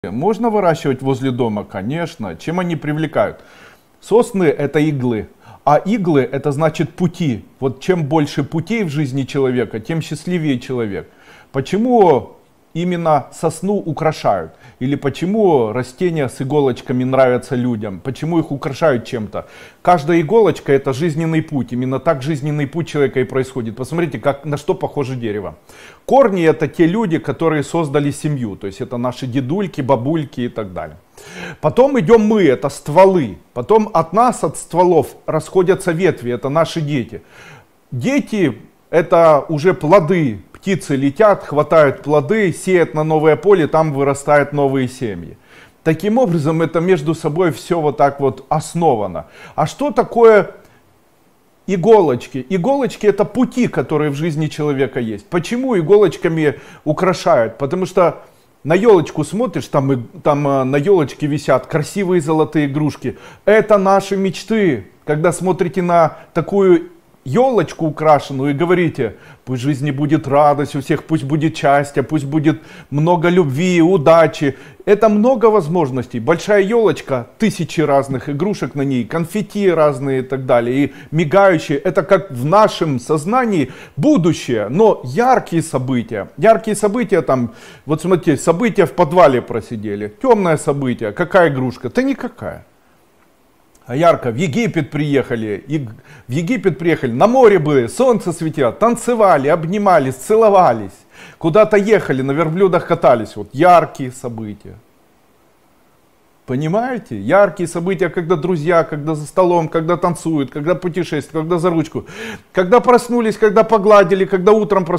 Можно выращивать возле дома? Конечно. Чем они привлекают? Сосны — это иглы, а иглы — это значит пути. Вот чем больше путей в жизни человека, тем счастливее человек. Почему именно сосну украшают? Или почему растения с иголочками нравятся людям? Почему их украшают чем-то? Каждая иголочка — это жизненный путь. Именно так жизненный путь человека и происходит. Посмотрите, на что похоже дерево. Корни — это те люди, которые создали семью. То есть это наши дедульки, бабульки и так далее. Потом идем мы, это стволы. Потом от нас, от стволов, расходятся ветви, это наши дети. Дети — это уже плоды. Птицы летят, хватают плоды, сеют на новое поле, там вырастают новые семьи. Таким образом, это между собой все вот так вот основано. А что такое иголочки? Иголочки — это пути, которые в жизни человека есть. Почему иголочками украшают? Потому что на елочку смотришь, там на елочке висят красивые золотые игрушки. Это наши мечты. Когда смотрите на такую елочку украшенную и говорите: пусть в жизни будет радость у всех, пусть будет счастье, пусть будет много любви, удачи. Это много возможностей. Большая елочка, тысячи разных игрушек на ней, конфетти разные и так далее, и мигающие. Это как в нашем сознании будущее, но яркие события. Яркие события там, вот смотрите, события в подвале просидели. Темное событие, какая игрушка? Да никакая. А ярко, в Египет приехали, на море были, солнце светило, танцевали, обнимались, целовались, куда-то ехали, на верблюдах катались. Вот яркие события. Понимаете? Яркие события, когда друзья, когда за столом, когда танцуют, когда путешествуют, когда за ручку, когда проснулись, когда погладили, когда утром проснулись.